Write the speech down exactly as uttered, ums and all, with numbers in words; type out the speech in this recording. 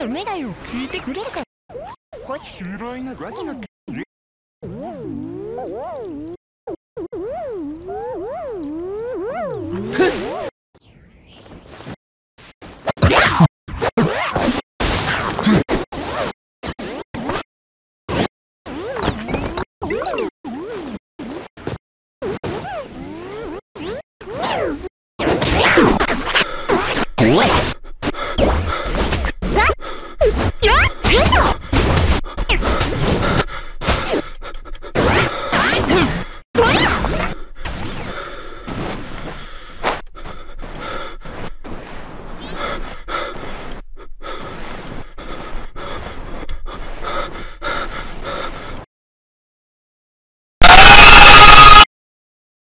目だよ。聞いてくれるか。星嫌いなガキのおい